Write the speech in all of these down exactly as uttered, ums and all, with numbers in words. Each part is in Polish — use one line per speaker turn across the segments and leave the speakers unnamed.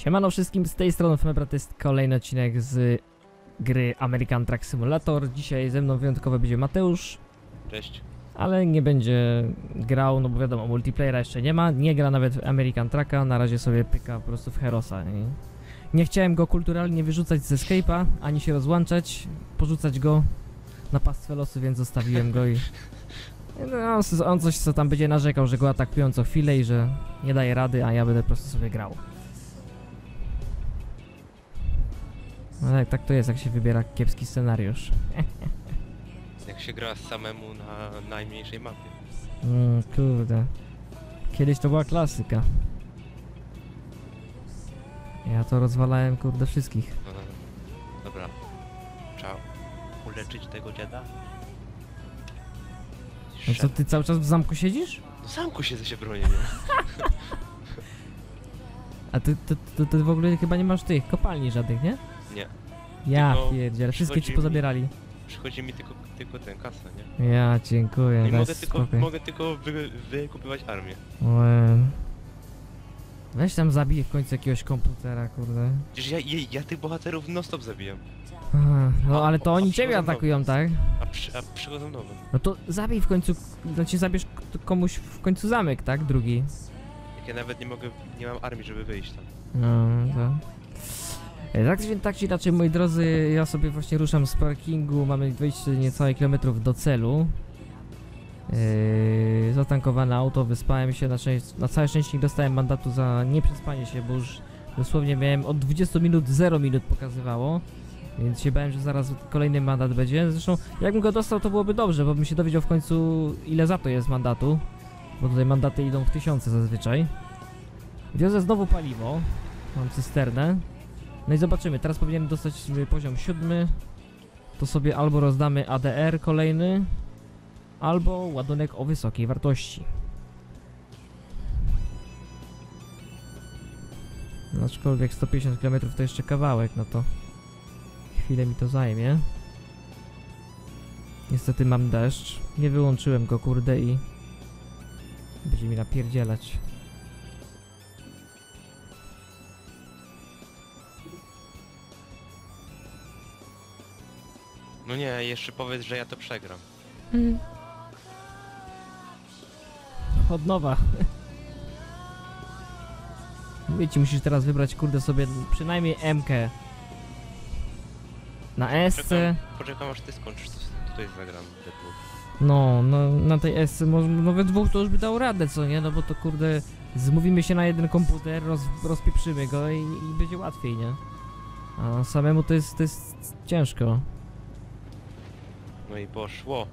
Siemano wszystkim, z tej strony Fmebra, to jest kolejny odcinek z gry American Truck Simulator. Dzisiaj ze mną wyjątkowo będzie Mateusz.
Cześć.
Ale nie będzie grał, no bo wiadomo, multiplayera jeszcze nie ma. Nie gra nawet w American Trucka, na razie sobie pyka po prostu w Herosa. I nie chciałem go kulturalnie wyrzucać z Escape'a, ani się rozłączać, porzucać go na pastwę losu, więc zostawiłem go i... No, on coś co tam będzie narzekał, że go atakują co chwilę i że nie daje rady, a ja będę po prostu sobie grał. No tak, tak to jest, jak się wybiera kiepski scenariusz.
Jak się gra samemu na najmniejszej mapie.
Mm, kurde. Kiedyś to była klasyka. Ja to rozwalałem, kurde, wszystkich.
No, no, no. Dobra. Trzeba uleczyć tego dziada.
No co, ty cały czas w zamku siedzisz?
No zamku się się bronię, nie?
A ty, ty, ty, ty w ogóle chyba nie masz tych kopalni żadnych, nie?
Nie.
Ja
Tylko
pierdzielę, wszystkie ci
przychodzi
pozabierali.
Przychodzi mi tylko, tylko ten kasa, nie?
Ja dziękuję,
No i
daj
mogę tylko,
spokój.
mogę tylko wy, wykupywać armię.
Łe. Weź tam zabij w końcu jakiegoś komputera, kurde.
Przecież ja, ja, ja tych bohaterów non stop zabijam.
Aha, no ale to
A- a
oni ciebie
przychodzą
atakują, tak?
A, przy, a przychodzą nowe.
No to zabij w końcu, znaczy zabierz k- komuś w końcu zamek, tak? Drugi.
Jak ja nawet nie mogę, nie mam armii, żeby wyjść tam.
No, to... E, Tak, czy- tak czy inaczej, moi drodzy, ja sobie właśnie ruszam z parkingu, mamy dwadzieścia niecałe kilometrów do celu. Yy, zatankowane auto, wyspałem się, na, szczęś- na całe szczęście nie dostałem mandatu za nieprzespanie się, bo już dosłownie miałem od dwudziestu minut zero minut pokazywało. Więc się bałem, że zaraz kolejny mandat będzie. Zresztą jakbym go dostał, to byłoby dobrze, bo bym się dowiedział w końcu, ile za to jest mandatu. Bo tutaj mandaty idą w tysiące zazwyczaj. Wiozę znowu paliwo. Mam cysternę. No i zobaczymy, teraz powinienem dostać y, poziom siódmy. To sobie albo rozdamy A D R kolejny, albo ładunek o wysokiej wartości. No, aczkolwiek sto pięćdziesiąt kilometrów to jeszcze kawałek, no to chwilę mi to zajmie. Niestety mam deszcz. Nie wyłączyłem go, kurde, i będzie mi napierdzielać.
No nie, jeszcze powiedz, że ja to przegram.
Od nowa. Mówię ci, musisz teraz wybrać, kurde, sobie przynajmniej M-kę. Na S-ce.
Poczekam, poczekam aż ty skończysz, to tutaj zagram Deadpool.
No, no, na tej S-ce, może no we dwóch to już by dał radę, co nie? No bo to, kurde, zmówimy się na jeden komputer, roz, rozpieprzymy go i, i będzie łatwiej, nie? A samemu to jest, to jest ciężko.
No i poszło.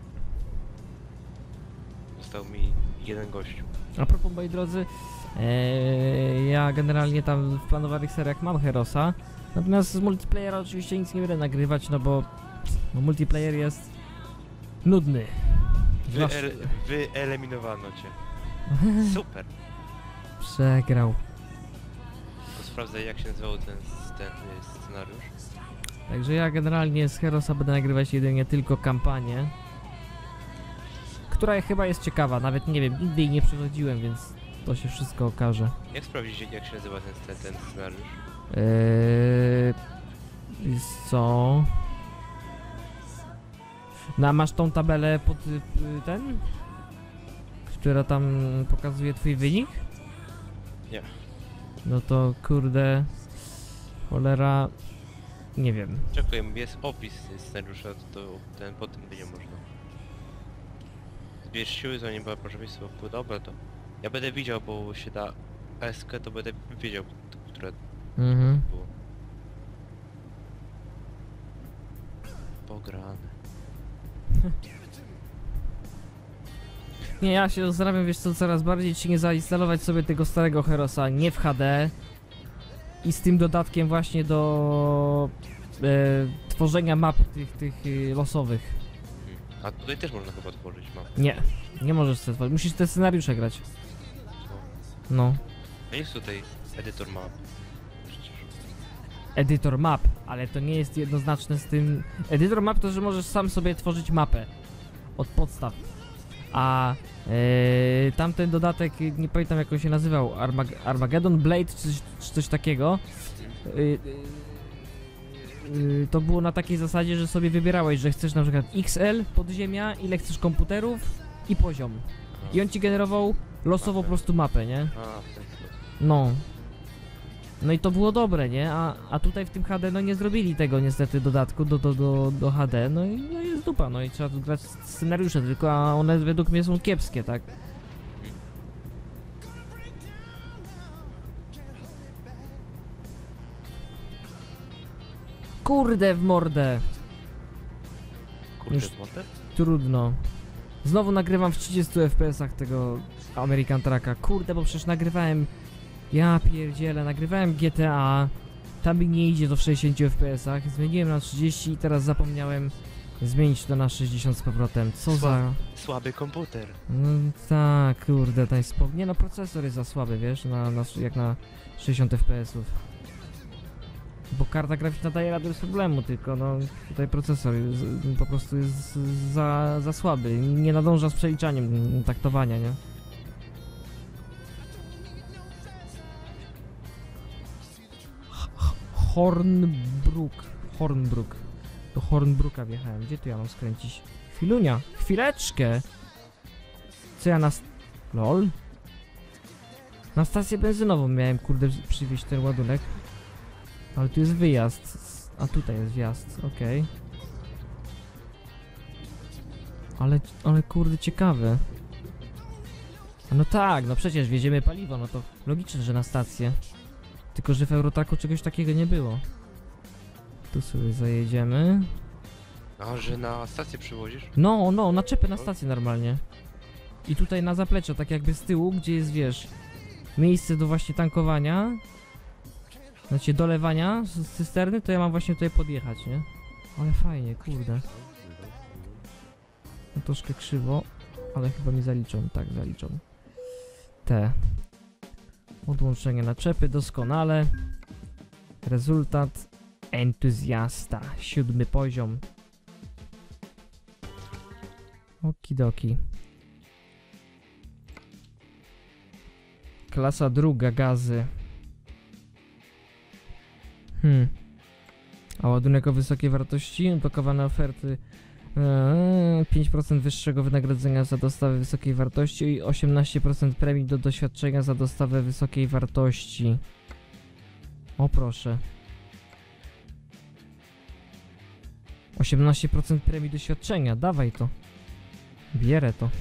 Został mi jeden gościu.
A propos, moi drodzy, ee, ja generalnie tam w planowanych seriach mam Herosa, natomiast z multiplayera oczywiście nic nie będę nagrywać, no bo no, multiplayer jest nudny. Zwłasz-
Wyele wyeliminowano cię. Super.
Przegrał.
To sprawdzę, jak się nazywał ten, ten y, scenariusz.
Także ja generalnie z Herosa będę nagrywać jedynie tylko kampanię, która chyba jest ciekawa, nawet nie wiem, nigdy jej nie przechodziłem, więc to się wszystko okaże.
Jak sprawdzić, jak się nazywa ten, ten, ten scenariusz?
Eee, wiesz co? No, a masz tą tabelę pod y, ten? Która tam pokazuje twój wynik?
Nie.
No to kurde... Cholera... Nie wiem.
Czekaj, jest opis scenariusza, to, to ten po tym będzie można. Zbierz siły, zanim była proszę miejsce wokół. Dobra, to ja będę widział, bo się da eskę, to będę wiedział, które
Mhm.
było. Pograne.
Nie, ja się zastanawiam, wiesz co, coraz bardziej czy nie zainstalować sobie tego starego Herosa nie w H D i z tym dodatkiem właśnie do e, tworzenia map tych, tych e, losowych.
Hmm. A tutaj też można chyba tworzyć mapę.
Nie, nie możesz sobie tworzyć, musisz te scenariusze grać.
Co?
No.
A jest tutaj edytor map. Przecież.
Edytor map, ale to nie jest jednoznaczne z tym... Edytor map to, że możesz sam sobie tworzyć mapę. Od podstaw. A yy, tamten dodatek, nie pamiętam jak on się nazywał, Armag Armageddon Blade czy coś, czy coś takiego. Yy, yy, to było na takiej zasadzie, że sobie wybierałeś, że chcesz na przykład X L, podziemia, ile chcesz komputerów i poziom. I on ci generował losowo po prostu mapę, nie?
A, w ten sposób.
No. No i to było dobre, nie? A, a tutaj w tym H D no nie zrobili tego niestety dodatku do, do, do, do H D, no i no jest dupa, no i trzeba tu grać scenariusze tylko, a one według mnie są kiepskie, tak? Kurde w mordę!
Kurde,
Już-
motor?
Trudno. Znowu nagrywam w trzydziestu F P S-ach tego American Trucka. Kurde, bo przecież nagrywałem... Ja pierdzielę, nagrywałem G T A. Tam mi nie idzie to w sześćdziesięciu F P S-ach. Zmieniłem na trzydzieści i teraz zapomniałem zmienić to na sześćdziesiąt z powrotem. Co za...
Słaby komputer.
No tak, kurde, ten spo... Nie no, procesor jest za słaby, wiesz, na, na, jak na sześćdziesiąt F P S-ów. Bo karta graficzna daje radę bez problemu, tylko no tutaj procesor jest, po prostu jest za, za słaby. Nie nadąża z przeliczaniem taktowania, nie? H- H- Hornbrook. Hornbrook. Do Hornbrooka wjechałem. Gdzie tu ja mam skręcić? Chwilunia. Chwileczkę. Co ja na... st- Lol? Na stację benzynową miałem, kurde, przywieźć ten ładunek. Ale tu jest wyjazd. A tutaj jest wjazd, okej. Ale, ale kurde, ciekawe. A no tak, no przecież wieziemy paliwo, no to logiczne, że na stację. Tylko, że w Eurotraku czegoś takiego nie było. Tu sobie zajedziemy.
A, że na stację przywozisz?
No, no, naczepy na stację normalnie. I tutaj na zapleczu, tak jakby z tyłu, gdzie jest, wiesz, miejsce do właśnie tankowania, znaczy dolewania z cysterny, to ja mam właśnie tutaj podjechać, nie? Ale fajnie, kurde. No troszkę krzywo, ale chyba mi zaliczą, tak, zaliczą. Te. Odłączenie naczepy, doskonale. Rezultat entuzjasta, siódmy poziom. Okidoki. Klasa druga, gazy. Hmm. A ładunek o wysokiej wartości? Odblokowane oferty. Eee, pięć procent wyższego wynagrodzenia za dostawę wysokiej wartości i osiemnaście procent premii do doświadczenia za dostawę wysokiej wartości. O proszę. osiemnaście procent premii doświadczenia, dawaj to. Bierę to.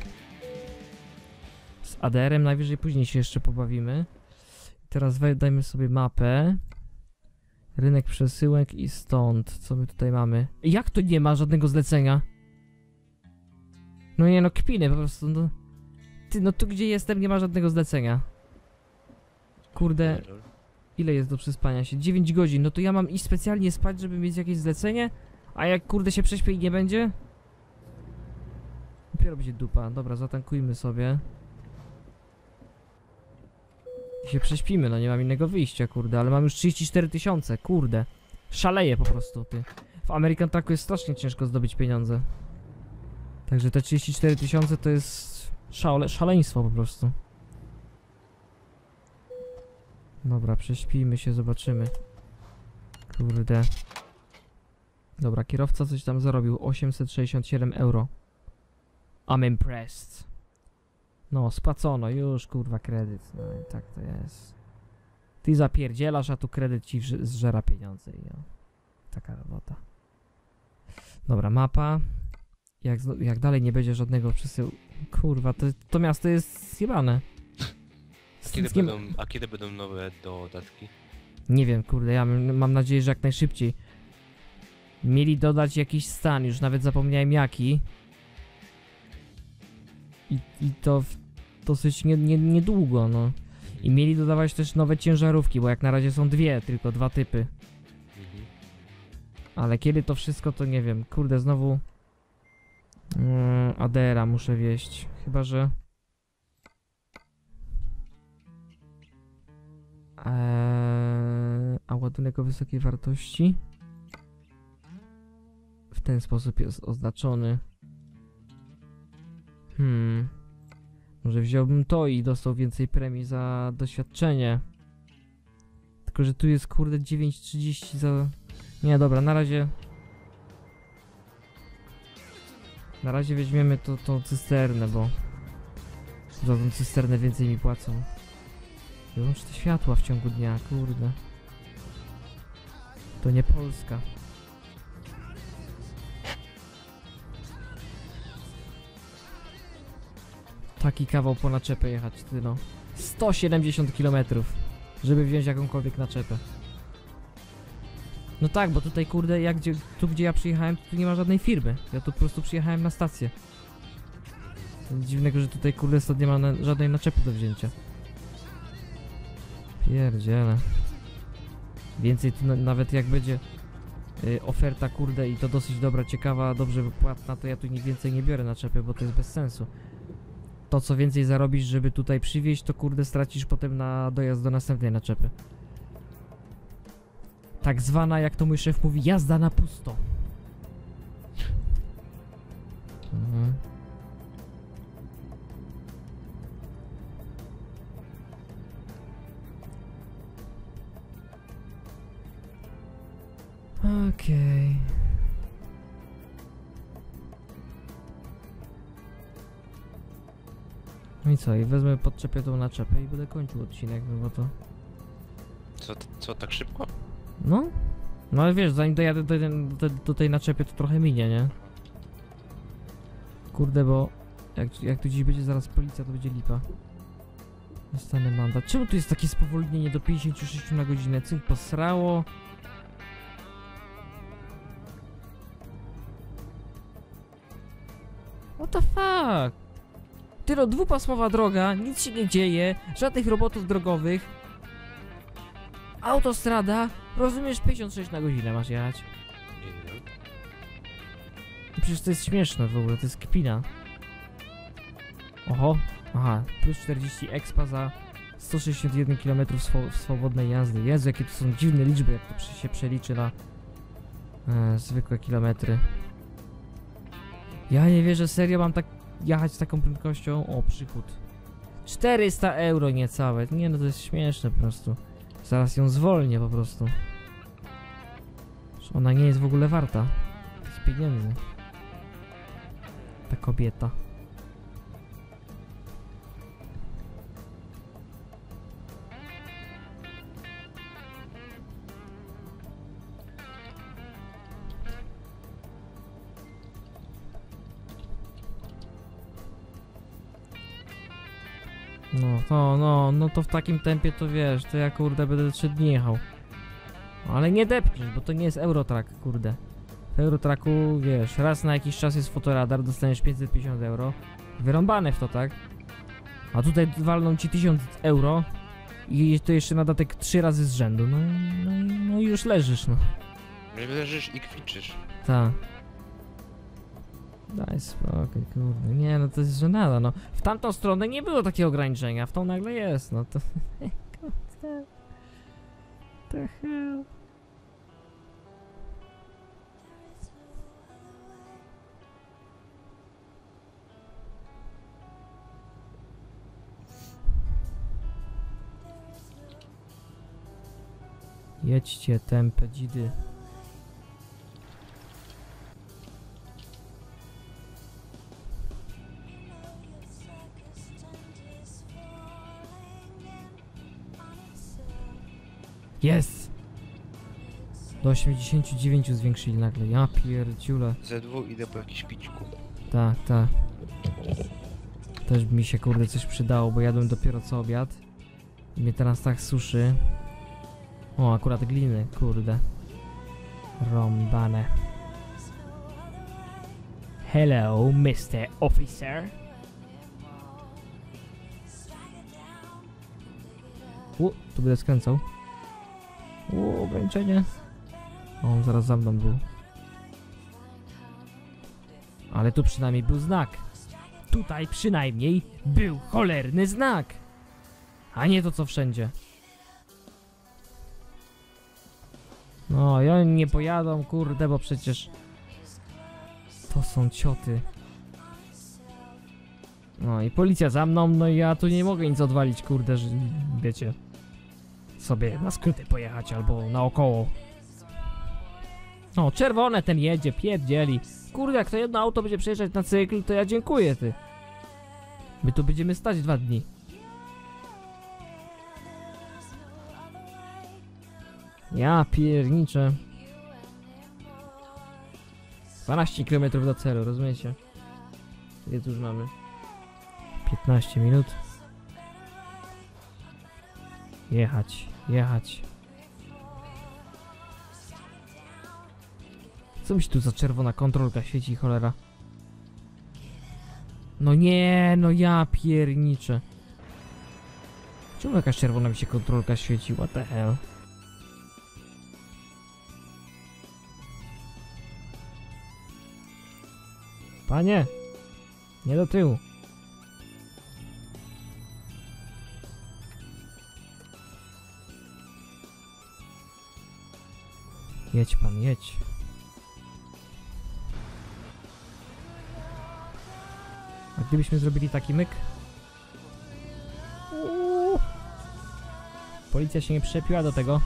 Z A D R-em najwyżej później się jeszcze pobawimy. Teraz wej- dajmy sobie mapę. Rynek przesyłek i stąd. Co my tutaj mamy? Jak to nie ma żadnego zlecenia? No nie no, kpiny po prostu. No. Ty, no tu gdzie jestem nie ma żadnego zlecenia. Kurde, ile jest do przespania się? dziewięć godzin. No to ja mam iść specjalnie spać, żeby mieć jakieś zlecenie? A jak kurde się prześpię i nie będzie? Dopiero będzie dupa. Dobra, zatankujmy sobie. I się prześpimy, no nie mam innego wyjścia, kurde, ale mam już trzydzieści cztery tysiące, kurde. Szaleję po prostu, ty. W American Trucku jest strasznie ciężko zdobyć pieniądze. Także te trzydzieści cztery tysiące to jest szale szaleństwo po prostu. Dobra, prześpijmy się, zobaczymy. Kurde. Dobra, kierowca coś tam zarobił, osiemset sześćdziesiąt siedem euro. I'm impressed. No, spłacono, już kurwa kredyt, no i tak to jest. Ty zapierdzielasz, a tu kredyt ci wrze- zżera pieniądze i o. Taka robota. Dobra, mapa. Jak, z- jak dalej nie będzie żadnego przesyłu... Kurwa, to, to miasto jest zjebane. Z
Kiedy
nic nie, ma-
będą, a kiedy będą nowe dodatki?
nie wiem, kurde, ja mam, mam nadzieję, że jak najszybciej. Mieli dodać jakiś stan, już nawet zapomniałem jaki. I, i to w dosyć nie, nie, niedługo, no. I mieli dodawać też nowe ciężarówki, bo jak na razie są dwie, tylko dwa typy.
Mhm.
Ale kiedy to wszystko, to nie wiem. Kurde, znowu... Mm, A D R-a muszę wieść. Chyba, że... Eee, a ładunek o wysokiej wartości? W ten sposób jest oznaczony. Hmm. Może wziąłbym to i dostał więcej premii za doświadczenie. Tylko, że tu jest kurde dziewięć trzydzieści za... Nie, dobra, na razie... Na razie weźmiemy to, tą cysternę, bo... Za tą cysternę więcej mi płacą. Wyłącz te światła w ciągu dnia, kurde. To nie Polska. Taki kawał po naczepę jechać, ty no. sto siedemdziesiąt kilometrów, żeby wziąć jakąkolwiek naczepę. No tak, bo tutaj kurde, jak gdzie, tu gdzie ja przyjechałem, tu nie ma żadnej firmy. Ja tu po prostu przyjechałem na stację. To nic dziwnego, że tutaj kurde stąd nie ma na, żadnej naczepy do wzięcia. Pierdziele. Więcej tu na, nawet jak będzie y, oferta kurde i to dosyć dobra, ciekawa, dobrze wypłatna, to ja tu nic więcej nie biorę naczepy, bo to jest bez sensu. To co więcej zarobisz, żeby tutaj przywieźć, to kurde stracisz potem na dojazd do następnej naczepy. Tak zwana, jak to mój szef mówi, jazda na pusto. Mhm. Okej. Okay. No i co, i wezmę, podczepię tą naczepę i będę kończył odcinek, no bo to...
Co, co tak szybko?
No? No ale wiesz, zanim dojadę do, do, do tej naczepy, to trochę minie, nie? Kurde, bo jak, jak tu dziś będzie zaraz policja, to będzie lipa. Dostanę mandat. Czemu tu jest takie spowolnienie do pięćdziesiąt sześć na godzinę? Co mi posrało? What the fuck? Tyro, dwupasmowa droga, nic się nie dzieje, żadnych robotów drogowych. Autostrada, rozumiesz, pięćdziesiąt sześć na godzinę masz jechać.
Nie wiem.
Przecież to jest śmieszne w ogóle, to jest kpina. Oho, aha, plus czterdzieści expa za sto sześćdziesiąt jeden kilometrów swo swobodnej jazdy. Jezu, jakie to są dziwne liczby, jak to się przeliczy na e, zwykłe kilometry. Ja nie wierzę, serio mam tak jechać z taką prędkością? O, przychód. czterysta euro niecałe. Nie no, to jest śmieszne po prostu. Zaraz ją zwolnię po prostu. Ona nie jest w ogóle warta tych pieniędzy. Ta kobieta. No to, no, no to w takim tempie to wiesz, to ja kurde będę trzy dni jechał. Ale nie depniesz, bo to nie jest Eurotrack, kurde. W Eurotracku, wiesz, raz na jakiś czas jest fotoradar, dostaniesz pięćset pięćdziesiąt euro. Wyrąbane w to, tak? A tutaj walną ci tysiąc euro i to jeszcze na dodatek trzy razy z rzędu. No, no, no i już leżysz, no.
Leżysz i kwiczysz.
Tak. Daj spokój, kurde. Nie, no to jest żenada, no. W tamtą stronę nie było takiego ograniczenia, w tą nagle jest, no to... Kurde. The hell? Jedźcie, tępe dzidy. Jest! Do osiemdziesięciu dziewięciu zwiększyli nagle, ja pierdziule.
Ze dwóch idę po jakiś pićku.
Tak, tak. Też by mi się kurde coś przydało, bo jadłem dopiero co obiad. I mnie teraz tak suszy. O, akurat gliny, kurde. Rąbane. Hello, mister Officer. U, tu będę skręcał. U, ograniczenie. O, on zaraz za mną był. Ale tu przynajmniej był znak. Tutaj przynajmniej był cholerny znak. A nie to co wszędzie. No i oni nie pojadą, kurde, bo przecież to są cioty. No i policja za mną, no i ja tu nie mogę nic odwalić, kurde, że wiecie, sobie na skróty pojechać albo naokoło. No, czerwone ten jedzie, pierdzieli. Kurde, jak to jedno auto będzie przejeżdżać na cykl, to ja dziękuję, ty. My tu będziemy stać dwa dni. Ja pierniczę. dwanaście kilometrów do celu, rozumiecie? Ile tu już mamy? piętnaście minut. Jechać, jechać. Co mi się tu za czerwona kontrolka świeci, cholera? No nie, no ja pierniczę. Czemu jakaś czerwona mi się kontrolka świeci? What the hell? Panie! Nie do tyłu. Jedź pan, jedź. A gdybyśmy zrobili taki myk? Uuu. Policja się nie przyczepiła do tego.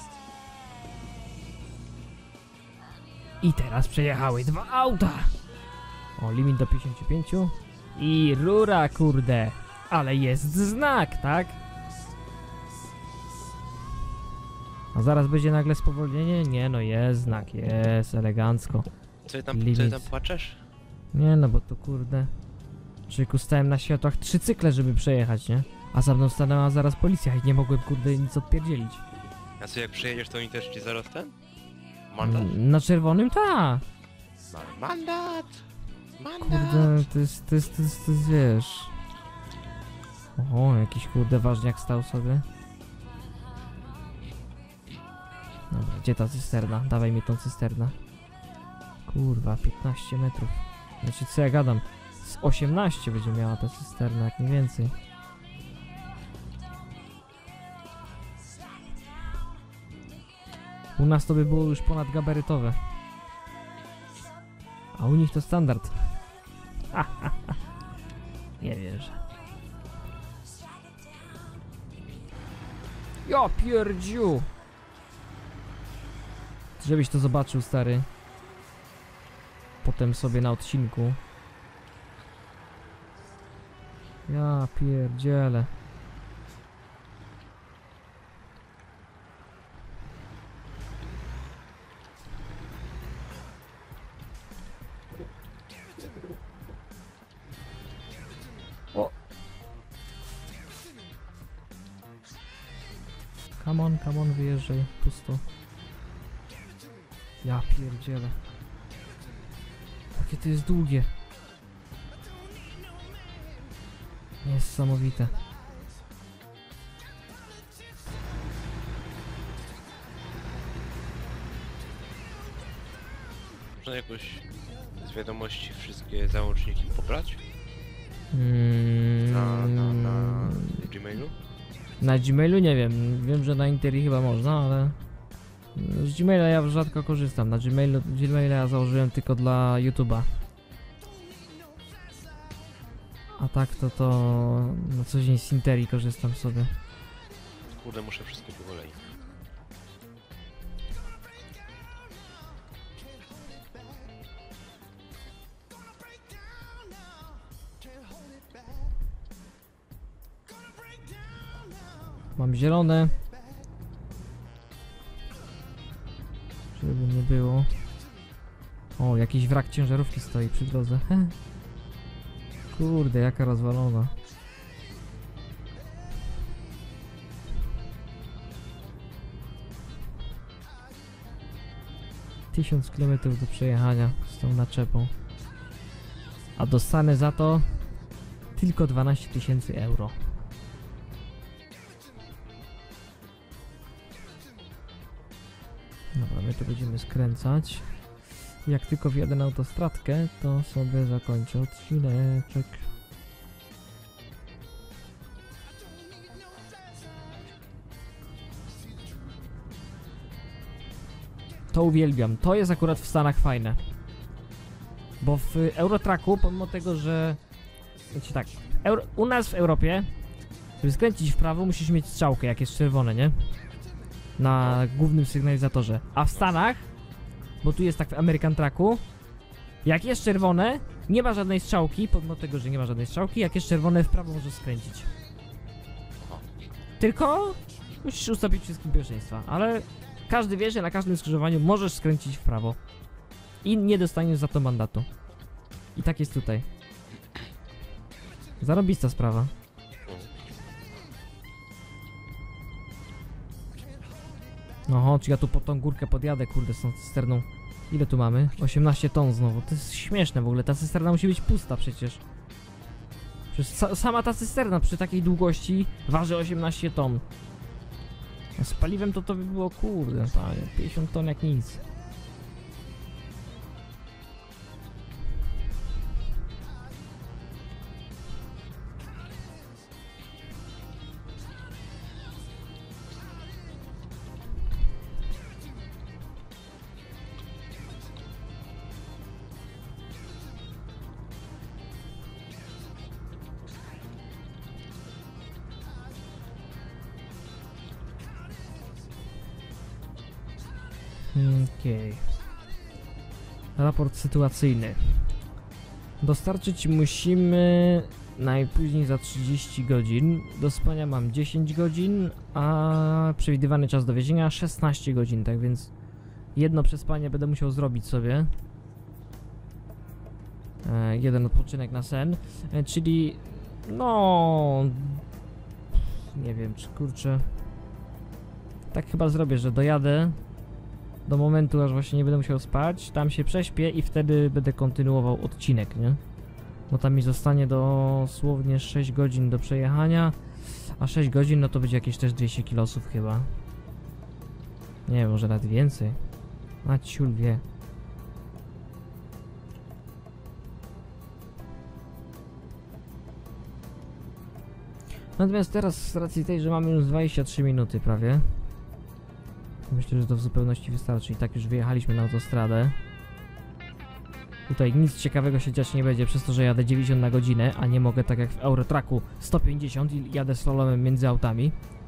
I teraz przejechały dwa auta. O, limit do pięćdziesięciu pięciu. I rura, kurde. Ale jest znak, tak? A zaraz będzie nagle spowolnienie? Nie, no jest znak, jest elegancko.
Co ty tam,
Limit.
co ty tam płaczesz?
Nie no, bo to kurde. Czyku, stałem na światłach trzy cykle, żeby przejechać, nie? A za mną stanęła zaraz policja i nie mogłem kurde nic odpierdzielić.
A co jak przejedziesz, to oni też ci zaraz ten? Mandat?
N- Na czerwonym ta.
Ma- Mandat! Mandat!
Kurde, to jest, to jest, to jest, to jest, wiesz. Oho, jakiś kurde ważniak stał sobie. Dobra, gdzie ta cysterna? Dawaj mi tą cysternę. Kurwa, piętnaście metrów. Znaczy co ja gadam? Z osiemnaście będzie miała ta cysterna, jak nie więcej. U nas to by było już ponadgabarytowe. A u nich to standard. Ha, ha, ha. Nie wierzę. Ja pierdziu! Żebyś to zobaczył, stary. Potem sobie na odcinku. Ja pierdzielę. O! Come on, come on, wyjeżdżaj. Pusto. Ja pierdzielę. Jakie to jest długie. Niesamowite.
Można jakoś z wiadomości wszystkie załączniki pobrać?
Mm,
Na, na, na Gmailu?
Na Gmailu nie wiem. Wiem, że na Interi chyba można, ale z Gmaila ja rzadko korzystam. Na Gmailu, Gmaila ja założyłem tylko dla YouTube'a. A tak to to na co dzień z Interi korzystam sobie.
Kurde, muszę wszystko po kolei.
Mam zielone. Żeby nie było. O, jakiś wrak ciężarówki stoi przy drodze. Kurde, jaka rozwalona. Tysiąc kilometrów do przejechania z tą naczepą. A dostanę za to tylko dwanaście tysięcy euro. Dobra, my tu będziemy skręcać. Jak tylko wjadę na autostradkę, to sobie zakończę odcineczek. To uwielbiam. To jest akurat w Stanach fajne. Bo w Eurotracku, pomimo tego, że Znaczy tak, Euro, u nas w Europie, żeby skręcić w prawo, musisz mieć strzałkę, jak jest czerwone, nie? Na głównym sygnalizatorze. A w Stanach, bo tu jest tak w American Trucku, jak jest czerwone, nie ma żadnej strzałki, pomimo tego, że nie ma żadnej strzałki, jak jest czerwone, w prawo możesz skręcić. Tylko musisz ustawić wszystkim pierwszeństwa, ale każdy wie, że na każdym skrzyżowaniu możesz skręcić w prawo. I nie dostaniesz za to mandatu. I tak jest tutaj. Zarobista sprawa. No, czy ja tu po tą górkę podjadę, kurde, z tą cysterną. Ile tu mamy? osiemnaście ton znowu. To jest śmieszne w ogóle, ta cysterna musi być pusta przecież. Przecież sa sama ta cysterna przy takiej długości waży osiemnaście ton. A z paliwem to to by było, kurde, panie, pięćdziesiąt ton jak nic. Okej. Okay. Raport sytuacyjny. Dostarczyć musimy najpóźniej za trzydzieści godzin. Do spania mam dziesięć godzin, a przewidywany czas dowiezienia szesnaście godzin, tak więc jedno przespanie będę musiał zrobić sobie. E, jeden odpoczynek na sen, e, czyli no... nie wiem, czy kurczę... Tak chyba zrobię, że dojadę do momentu, aż właśnie nie będę musiał spać, tam się prześpię i wtedy będę kontynuował odcinek, nie? Bo tam mi zostanie dosłownie sześć godzin do przejechania, a sześć godzin no to będzie jakieś też dwieście kilosów chyba. Nie wiem, może nawet więcej. A ciul wie. Natomiast teraz z racji tej, że mamy już dwadzieścia trzy minuty prawie, myślę, że to w zupełności wystarczy. I tak już wyjechaliśmy na autostradę. Tutaj nic ciekawego się dziać nie będzie, przez to, że jadę dziewięćdziesiąt na godzinę, a nie mogę tak jak w Eurotracku sto pięćdziesiąt i jadę slalomem między autami.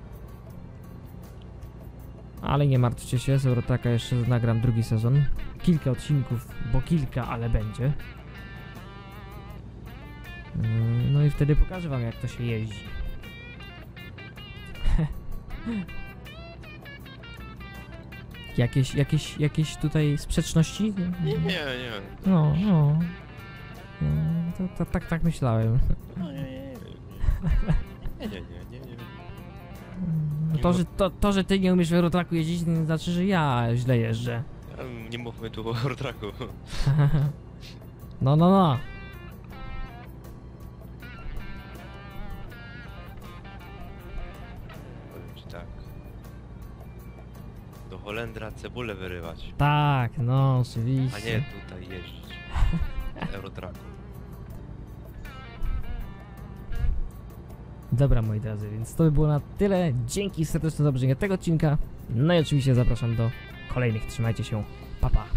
Ale nie martwcie się, z Eurotracka jeszcze nagram drugi sezon. Kilka odcinków, bo kilka, ale będzie. No i wtedy pokażę wam, jak to się jeździ. Jakieś, jakieś, jakieś tutaj sprzeczności?
Nie, nie, nie.
No, no. no to, to, tak, tak myślałem.
No, nie, nie, nie. Nie, nie, nie, nie, nie.
To, że, to, to, że ty nie umiesz w Eurotracku jeździć, nie znaczy, że ja źle jeżdżę.
Nie mówmy tu o Eurotracku.
No, no, no.
Powiem ci tak. Do Holendra cebulę wyrywać,
Tak, no,
a
oczywiście.
nie tutaj jeździć. W Eurotracku.
Dobra, moi drodzy, więc to by było na tyle. Dzięki serdeczne za obejrzenie tego odcinka. No i oczywiście zapraszam do kolejnych. Trzymajcie się. Pa, pa.